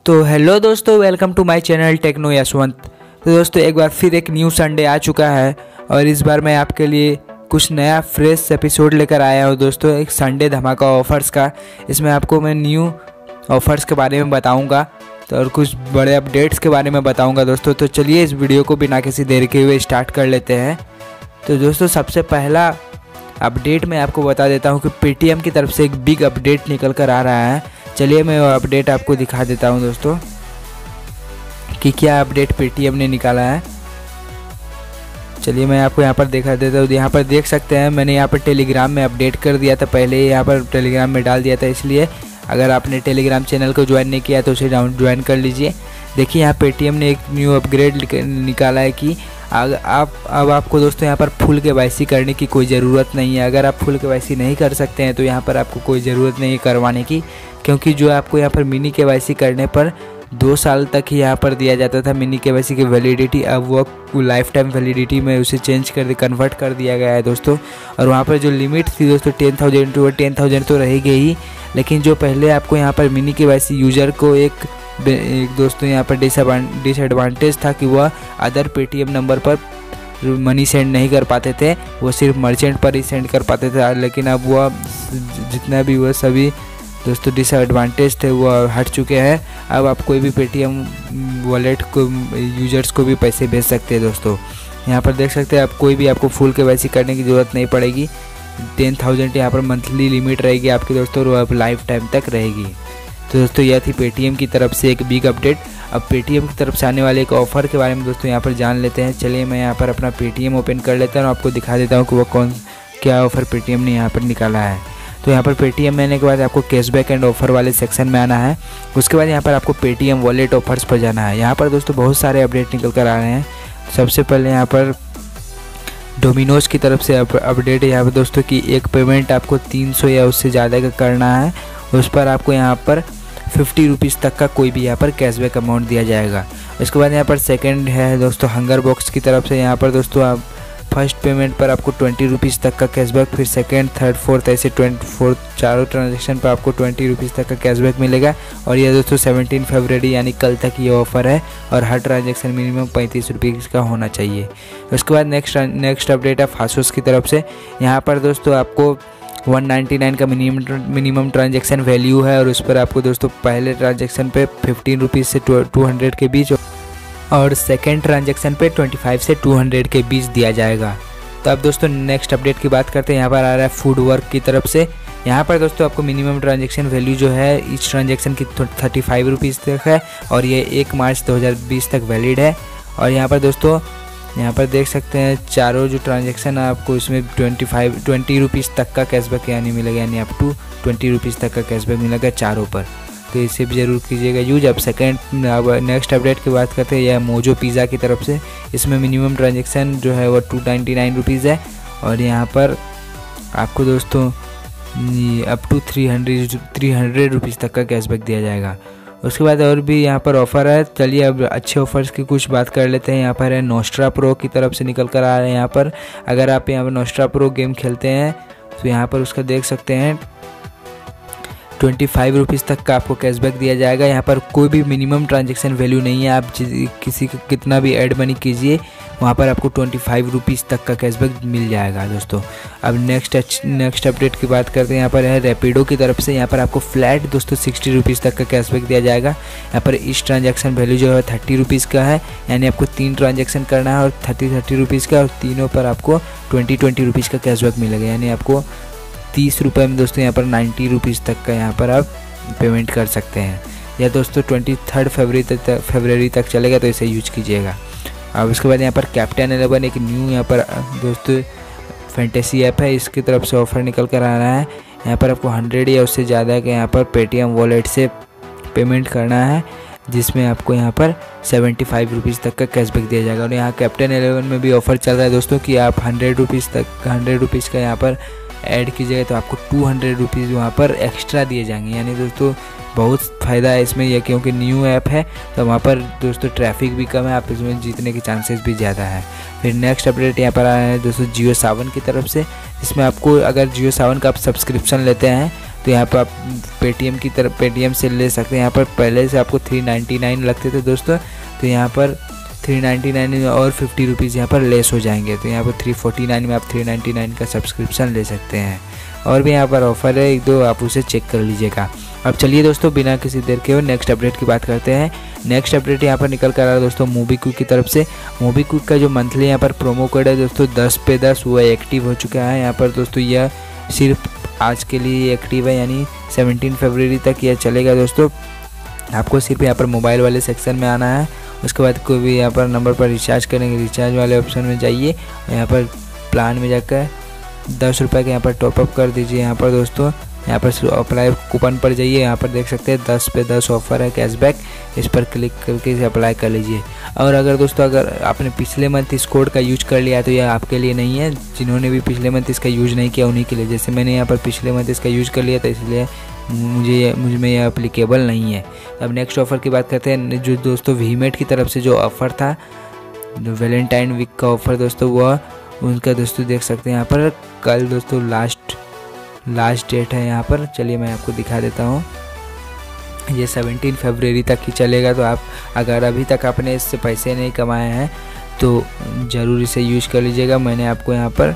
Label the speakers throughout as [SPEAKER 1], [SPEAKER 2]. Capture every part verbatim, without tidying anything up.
[SPEAKER 1] तो हेलो दोस्तों, welcome to my channel techno Yashwant. तो दोस्तों एक बार फिर एक न्यू संडे आ चुका है और इस बार मैं आपके लिए कुछ नया फ्रेश एपिसोड लेकर आया हूँ दोस्तों, एक संडे धमाका ऑफर्स का। इसमें आपको मैं न्यू ऑफर्स के बारे में बताऊँगा तो और कुछ बड़े अपडेट्स के बारे में बताऊँगा दोस्तों। तो चलिए इस वीडियो को बिना किसी देर के हुए स्टार्ट कर लेते हैं। तो दोस्तों सबसे पहला अपडेट मैं आपको बता देता हूँ कि पेटीएम की तरफ से एक बिग अपडेट निकल कर आ रहा है। चलिए मैं वो अपडेट आपको दिखा देता हूँ दोस्तों कि क्या अपडेट पेटीएम ने निकाला है। चलिए मैं आपको यहाँ पर दिखा देता हूँ। यहाँ पर देख सकते हैं मैंने यहाँ पर टेलीग्राम में अपडेट कर दिया था, पहले यहाँ पर टेलीग्राम में डाल दिया था, इसलिए अगर आपने टेलीग्राम चैनल को ज्वाइन नहीं किया तो उसे डाउन ज्वाइन कर लीजिए। देखिए यहाँ पेटीएम ने एक न्यू अपग्रेड निकाला है कि अगर आप अब आपको दोस्तों यहाँ पर फुल केवाईसी करने की कोई ज़रूरत नहीं है। अगर आप फुल केवाईसी नहीं कर सकते हैं तो यहाँ पर आपको कोई ज़रूरत नहीं है करवाने की, क्योंकि जो आपको यहाँ पर मिनी केवाईसी करने पर दो साल तक ही यहाँ पर दिया जाता था मिनी केवाईसी की वैलिडिटी, अब वो लाइफ टाइम वैलिडिटी में उसे चेंज कर कन्वर्ट कर दिया गया है दोस्तों। और वहाँ पर जो लिमिट थी दोस्तों ten thousand to ten thousand तो रहेगी ही, लेकिन जो पहले आपको यहाँ पर मिनी केवाईसी यूज़र को एक एक दोस्तों यहाँ पर डिसएडवांटेज था कि वह अदर पेटीएम नंबर पर मनी सेंड नहीं कर पाते थे, वो सिर्फ मर्चेंट पर ही सेंड कर पाते थे। लेकिन अब वह जितना भी वह सभी दोस्तों डिसएडवांटेज थे वो हट चुके हैं। अब आप कोई भी पेटीएम वॉलेट को यूजर्स को भी पैसे भेज सकते हैं दोस्तों। यहाँ पर देख सकते हैं आप कोई भी आपको फुल केवाईसी करने की ज़रूरत नहीं पड़ेगी। टेन थाउजेंड यहाँ पर मंथली लिमिट रहेगी आपकी दोस्तों और अब लाइफ टाइम तक रहेगी। तो दोस्तों यह थी पेटीएम की तरफ से एक बिग अपडेट। अब पेटीएम की तरफ से आने वाले एक ऑफ़र के बारे में दोस्तों यहाँ पर जान लेते हैं। चलिए मैं यहाँ पर अपना पेटीएम ओपन कर लेता हूँ और आपको दिखा देता हूँ कि वो कौन क्या ऑफ़र पेटीएम ने यहाँ पर निकाला है। तो यहाँ पर पेटीएम में आने के बाद आपको कैशबैक एंड ऑफ़र वाले सेक्शन में आना है। उसके बाद यहाँ पर आपको पेटीएम वॉलेट ऑफर्स पर जाना है। यहाँ पर दोस्तों बहुत सारे अपडेट निकल कर आ रहे हैं। सबसे पहले यहाँ पर डोमिनोज़ की तरफ से अपडेट है यहाँ पर दोस्तों कि एक पेमेंट आपको तीन सौ या उससे ज़्यादा का करना है, उस पर आपको यहाँ पर फिफ्टी रुपीज़ तक का कोई भी यहाँ पर कैशबैक अमाउंट दिया जाएगा। उसके बाद यहाँ पर सेकंड है दोस्तों हंगर बॉक्स की तरफ से। यहाँ पर दोस्तों आप फर्स्ट पेमेंट पर आपको ट्वेंटी रुपीज़ तक का कैशबैक, फिर सेकंड थर्ड फोर्थ ऐसे ट्वेंटी फोर्थ चारों ट्रांजेक्शन पर आपको ट्वेंटी रुपीज़ तक का कैशबैक मिलेगा। और यह दोस्तों सेवनटीन फरवरी यानी कल तक ये ऑफ़र है और हर ट्रांजेक्शन मिनिमम पैंतीस रुपये का होना चाहिए। उसके बाद नेक्स्ट नेक्स्ट अपडेट है फासोस की तरफ से। यहाँ पर दोस्तों आपको वन नाइन्टी नाइन का मिनिमम मिनिमम ट्रांजेक्शन वैल्यू है और उस पर आपको दोस्तों पहले ट्रांजेक्शन पे फिफ्टीन रुपीज़ से टू हंड्रेड के बीच और सेकेंड ट्रांजेक्शन पे ट्वेंटी फाइव से टू हंड्रेड के बीच दिया जाएगा। तो अब दोस्तों नेक्स्ट अपडेट की बात करते हैं। यहाँ पर आ रहा है फूड वर्क की तरफ से। यहाँ पर दोस्तों आपको मिनिमम ट्रांजेक्शन वैल्यू जो है इस ट्रांजेक्शन की थर्टी फाइव रुपीज़ तक है और ये एक मार्च दो हज़ार बीस तक वैलिड है। और यहाँ पर दोस्तों यहाँ पर देख सकते हैं चारों जो ट्रांजेक्शन है आपको इसमें ट्वेंटी फाइव ट्वेंटी रुपीज़ तक का कैशबैक यानी मिलेगा, यानी अप टू ट्वेंटी रुपीज़ तक का कैशबैक मिलेगा चारों पर। तो इसे भी ज़रूर कीजिएगा यूज। अब सेकंड अब नेक्स्ट अपडेट की बात करते हैं, यह मोजो पिज़्ज़ा की तरफ से। इसमें मिनिमम ट्रांजेक्शन जो है वो टू नाइन्टी नाइन रुपीज़ है और यहाँ पर आपको दोस्तों up to three hundred three hundred rupees तक का कैशबैक दिया जाएगा। उसके बाद और भी यहाँ पर ऑफ़र है। चलिए अब अच्छे ऑफ़र्स की कुछ बात कर लेते हैं। यहाँ पर है नोस्ट्रा प्रो की तरफ से निकल कर आ रहे हैं। यहाँ पर अगर आप यहाँ पर नोस्ट्रा प्रो गेम खेलते हैं तो यहाँ पर उसका देख सकते हैं ट्वेंटी फाइव रुपीज़ तक का आपको कैशबैक दिया जाएगा। यहाँ पर कोई भी मिनिमम ट्रांजेक्शन वैल्यू नहीं है, आप किसी का कितना भी ऐड मनी कीजिए वहाँ पर आपको ट्वेंटी फाइव रुपीज़ तक का कैशबैक मिल जाएगा दोस्तों। अब नेक्स्ट नेक्स्ट अपडेट की बात करते हैं। यहाँ पर है रैपिडो की तरफ से। यहाँ पर आपको फ्लैट दोस्तों सिक्सटी रुपीज़ तक का कैशबैक दिया जाएगा। यहाँ पर इस ट्रांजेक्शन वैल्यू जो है थर्टी रुपीज़ का है, यानी आपको तीन ट्रांजेक्शन करना है और थर्टी थर्टी रुपीज़ का, और तीनों पर आपको ट्वेंटी ट्वेंटी रुपीज़ का कैशबैक मिलेगा, यानी आपको तीस रुपये में दोस्तों यहाँ पर नाइन्टी रुपीज़ तक का यहाँ पर आप पेमेंट कर सकते हैं। या दोस्तों ट्वेंटी थर्ड फरवरी तक फरवरी तक चलेगा, तो इसे यूज कीजिएगा। अब उसके बाद यहाँ पर कैप्टन इलेवन एक न्यू यहाँ पर दोस्तों फैंटेसी ऐप है, इसकी तरफ से ऑफ़र निकल कर आ रहा है। यहाँ पर आपको हंड्रेड या उससे ज़्यादा के यहाँ पर पेटीएम वॉलेट से पेमेंट करना है, जिसमें आपको यहाँ पर सेवेंटी फाइव रुपीज़ तक का कैशबैक दिया जाएगा। और यहाँ कैप्टन इलेवन में भी ऑफ़र चल रहा है दोस्तों कि आप हंड्रेड रुपीज़ तक हंड्रेड रुपीज़ का यहाँ पर ऐड कीजिएगा तो आपको टू हंड्रेड रुपीज़ वहाँ पर एक्स्ट्रा दिए जाएंगे। यानी दोस्तों बहुत फ़ायदा है इसमें, यह क्योंकि न्यू ऐप है तो वहाँ पर दोस्तों ट्रैफिक भी कम है, आप इसमें जीतने के चांसेस भी ज़्यादा है। फिर नेक्स्ट अपडेट यहाँ पर आया है दोस्तों जियो सावन की तरफ से, जिसमें आपको अगर जियो सावन का आप सब्सक्रिप्शन लेते हैं तो यहाँ पर आप पेटीएम की तरफ पेटीएम से ले सकते हैं। यहाँ पर पहले से आपको थ्री नाइन्टी नाइन लगते थे दोस्तों, तो यहाँ पर थ्री नाइन्टी नाइन और फिफ्टी रुपीज़ यहाँ पर लेस हो जाएंगे। तो यहाँ पर थ्री फोर्टी नाइन में आप थ्री नाइन्टी नाइन का सब्सक्रिप्शन ले सकते हैं। और भी यहाँ पर ऑफ़र है एक दो, आप उसे चेक कर लीजिएगा। अब चलिए दोस्तों बिना किसी देर के नेक्स्ट अपडेट की बात करते हैं। नेक्स्ट अपडेट यहाँ पर निकल कर आ रहा है दोस्तों मोबीक्विक की तरफ से। मोबीक्विक का जो मंथली यहाँ पर प्रोमो कोड है दोस्तों दस पे दस, वो एक्टिव हो चुका है। यहाँ पर दोस्तों यह सिर्फ आज के लिए एक्टिव है, यानी सेवनटीन फरवरी तक यह चलेगा दोस्तों। आपको सिर्फ यहाँ पर मोबाइल वाले सेक्शन में आना है, उसके बाद कोई भी यहाँ पर नंबर पर रिचार्ज करेंगे, रिचार्ज वाले ऑप्शन में जाइए, यहाँ पर प्लान में जाकर दस रुपये का यहाँ पर टॉपअप कर दीजिए। यहाँ पर दोस्तों यहाँ पर अप्लाई कूपन पर जाइए, यहाँ पर देख सकते हैं दस पे दस ऑफर है कैशबैक, इस पर क्लिक करके इसे अप्लाई कर लीजिए। और अगर दोस्तों अगर आपने पिछले मंथ इस कोड का यूज कर लिया तो यह आपके लिए नहीं है। जिन्होंने भी पिछले मंथ इसका यूज नहीं किया उन्हीं के लिए, जैसे मैंने यहाँ पर पिछले मंथ इसका यूज कर लिया था, इसलिए मुझे मुझ में यह अप्लीकेबल नहीं है। अब नेक्स्ट ऑफ़र की बात करते हैं, जो दोस्तों वीमेट की तरफ से जो ऑफ़र था, जो वैलेंटाइन वीक का ऑफ़र दोस्तों, वह उनका दोस्तों देख सकते हैं यहाँ पर कल दोस्तों लास्ट लास्ट डेट है यहाँ पर। चलिए मैं आपको दिखा देता हूँ, ये सेवनटीन फरवरी तक ही चलेगा। तो आप अगर अभी तक आपने इससे पैसे नहीं कमाए हैं तो ज़रूर इसे यूज़ कर लीजिएगा। मैंने आपको यहाँ पर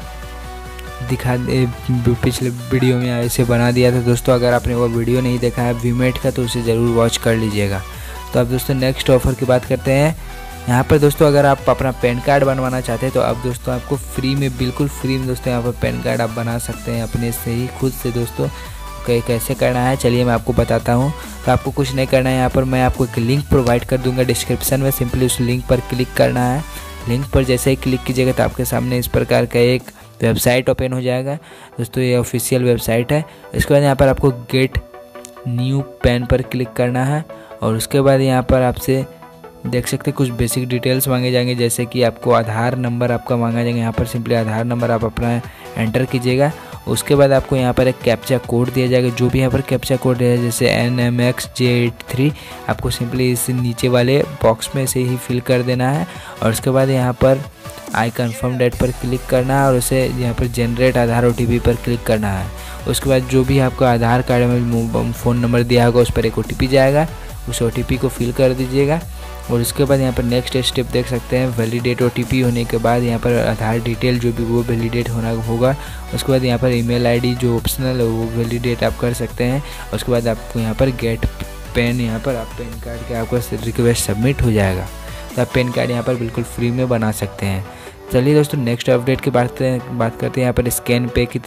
[SPEAKER 1] दिखा पिछले वीडियो में ऐसे बना दिया था दोस्तों। अगर आपने वो वीडियो नहीं देखा है वीमेट का तो उसे ज़रूर वॉच कर लीजिएगा। तो अब दोस्तों नेक्स्ट ऑफ़र की बात करते हैं। यहाँ पर दोस्तों अगर आप अपना पैन कार्ड बनवाना चाहते हैं तो अब दोस्तों आपको फ्री में, बिल्कुल फ्री में दोस्तों यहाँ पर पैन कार्ड आप बना सकते हैं अपने से ही, खुद से दोस्तों। कैसे करना है चलिए मैं आपको बताता हूँ। तो आपको कुछ नहीं करना है, यहाँ पर मैं आपको एक लिंक प्रोवाइड कर दूँगा डिस्क्रिप्शन में, सिंपली उस लिंक पर क्लिक करना है। लिंक पर जैसे ही क्लिक कीजिएगा तो आपके सामने इस प्रकार का एक वेबसाइट ओपन हो जाएगा दोस्तों, ये ऑफिशियल वेबसाइट है। इसके बाद यहाँ पर आपको गेट न्यू पैन पर क्लिक करना है और उसके बाद यहाँ पर आपसे देख सकते हैं कुछ बेसिक डिटेल्स मांगे जाएंगे, जैसे कि आपको आधार नंबर आपका मांगा जाएगा। यहाँ पर सिंपली आधार नंबर आप अपना एंटर कीजिएगा। उसके बाद आपको यहाँ पर एक कैप्चा कोड दिया जाएगा, जो भी यहाँ पर कैप्चा कोड है जैसे N M X J eight three, आपको सिंपली इस नीचे वाले बॉक्स में से ही फिल कर देना है। और उसके बाद यहाँ पर आई कन्फर्म डेट पर क्लिक करना है और उसे यहाँ पर generate Aadhaar O T P पर क्लिक करना है। उसके बाद जो भी आपका आधार कार्ड में फ़ोन नंबर दिया होगा उस पर एक ओ टी पी जाएगा, उस ओ टी पी को फिल कर दीजिएगा। और उसके बाद यहाँ पर नेक्स्ट स्टेप देख सकते हैं, वैलिडेट ओ टी पी होने के बाद यहाँ पर आधार डिटेल जो भी वो वैलिडेट होना होगा। उसके बाद यहाँ पर ईमेल आईडी जो ऑप्शनल है वो वैलिडेट आप कर सकते हैं। उसके बाद आपको यहाँ पर गेट पेन, यहाँ पर आप पेन कार्ड के आपका रिक्वेस्ट सबमिट हो जाएगा, तो आप पेन कार्ड यहाँ पर बिल्कुल फ्री में बना सकते हैं। चलिए दोस्तों नेक्स्ट अपडेट की बात बात करते हैं। यहाँ पर स्कैन पे की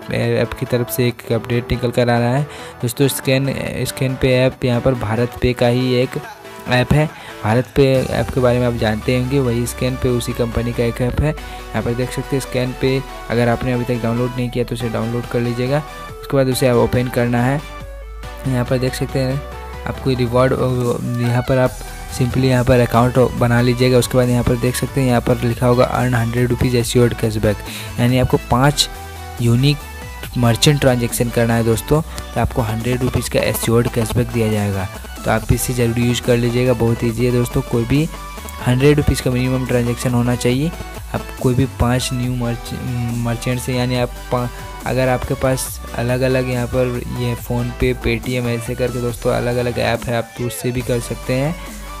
[SPEAKER 1] ऐप की तरफ से एक अपडेट निकल कर आ रहा है दोस्तों। स्कैन स्कैन पे ऐप यहाँ पर भारत पे का ही एक ऐप है। भारत पे ऐप के बारे में आप जानते होंगे, वही स्कैन पे उसी कंपनी का एक ऐप है। यहाँ पर देख सकते हैं स्कैन पे, अगर आपने अभी तक डाउनलोड नहीं किया तो उसे डाउनलोड कर लीजिएगा। उसके बाद उसे आप ओपन करना है। यहाँ पर देख सकते हैं आपको रिवॉर्ड, यहाँ पर आप सिंपली यहाँ पर अकाउंट बना लीजिएगा। उसके बाद यहाँ पर देख सकते हैं यहाँ पर लिखा होगा earn hundred rupees assured cashback, यानी आपको पाँच यूनिक मर्चेंट ट्रांजेक्शन करना है दोस्तों, तो आपको हंड्रेड रुपीज़ का एश्योर्ड कैशबैक दिया जाएगा। तो आप इसे ज़रूर यूज़ कर लीजिएगा, बहुत ईजी है दोस्तों। कोई भी हंड्रेड रुपीज़ का मिनिमम ट्रांजेक्शन होना चाहिए। आप कोई भी पाँच न्यू मर्च मर्चेंट से, यानी आप अगर आपके पास अलग अलग यहाँ पर ये फ़ोनपे, पेटीएम ऐसे करके दोस्तों अलग अलग ऐप है, आप तो उससे भी कर सकते हैं।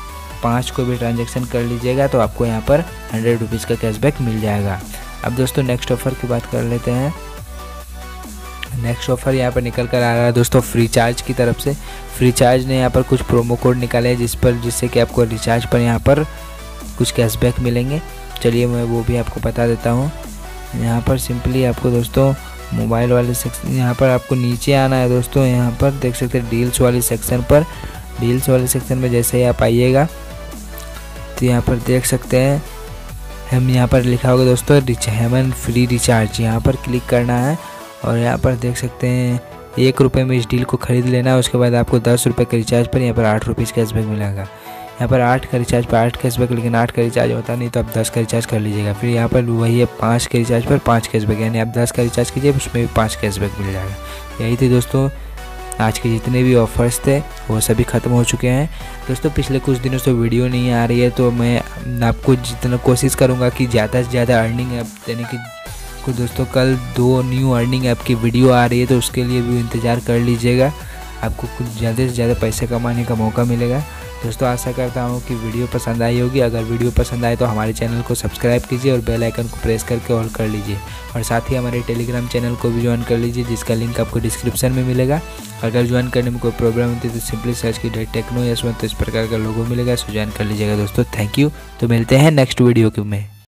[SPEAKER 1] पाँच को भी ट्रांजेक्शन कर लीजिएगा तो आपको यहाँ पर हंड्रेड रुपीज़ का कैशबैक मिल जाएगा। अब दोस्तों नेक्स्ट ऑफ़र की बात कर लेते हैं। नेक्स्ट ऑफ़र यहाँ पर निकल कर आ रहा है दोस्तों फ्री चार्ज की तरफ से। फ्री चार्ज ने यहाँ पर कुछ प्रोमो कोड निकाले हैं जिस पर जिससे कि आपको रिचार्ज पर यहाँ पर कुछ कैशबैक मिलेंगे। चलिए मैं वो भी आपको बता देता हूँ। यहाँ पर सिंपली आपको दोस्तों मोबाइल वाले सेक्शन, यहाँ पर आपको नीचे आना है दोस्तों। यहाँ पर देख सकते हैं डील्स वाले सेक्शन पर, डील्स वाले सेक्शन में जैसे ही आप आइएगा तो यहाँ पर देख सकते हैं हम यहाँ पर लिखा होगा दोस्तों हेमन फ्री रिचार्ज, यहाँ पर क्लिक करना है। और यहाँ पर देख सकते हैं एक रुपये में इस डील को ख़रीद लेना है। उसके बाद आपको दस रुपये के रिचार्ज पर यहाँ पर आठ रुपीज़ कैशबैक मिलेगा। यहाँ पर आठ का रिचार्ज पर आठ कैशबैक, लेकिन आठ का रिचार्ज होता नहीं तो आप दस का रिचार्ज कर लीजिएगा। फिर यहाँ पर वही है पाँच के रिचार्ज पर पाँच कैशबैक, यानी आप दस का रिचार्ज कीजिए उसमें भी पाँच कैशबैक मिल जाएगा। यही थे दोस्तों आज के जितने भी ऑफ़र्स थे वो सभी ख़त्म हो चुके हैं दोस्तों। पिछले कुछ दिनों से वीडियो नहीं आ रही है तो मैं आपको जितना कोशिश करूँगा कि ज़्यादा से ज़्यादा अर्निंग देने की आपको दोस्तों कल दो न्यू अर्निंग ऐप की वीडियो आ रही है, तो उसके लिए भी इंतज़ार कर लीजिएगा। आपको कुछ ज़्यादा से ज़्यादा पैसे कमाने का मौका मिलेगा। दोस्तों आशा करता हूँ कि वीडियो पसंद आई होगी। अगर वीडियो पसंद आए तो हमारे चैनल को सब्सक्राइब कीजिए और बेल आइकन को प्रेस करके ऑल कर लीजिए, और साथ ही हमारे टेलीग्राम चैनल को भी ज्वाइन कर लीजिए, जिसका लिंक आपको डिस्क्रिप्शन में मिलेगा। अगर ज्वाइन करने में कोई प्रॉब्लम होती है तो सिंपली सर्च कीजिए टेक्नो यशवंत, तो इस प्रकार का लोगो मिलेगा, सो ज्वाइन कर लीजिएगा दोस्तों। Thank you. तो मिलते हैं नेक्स्ट वीडियो में।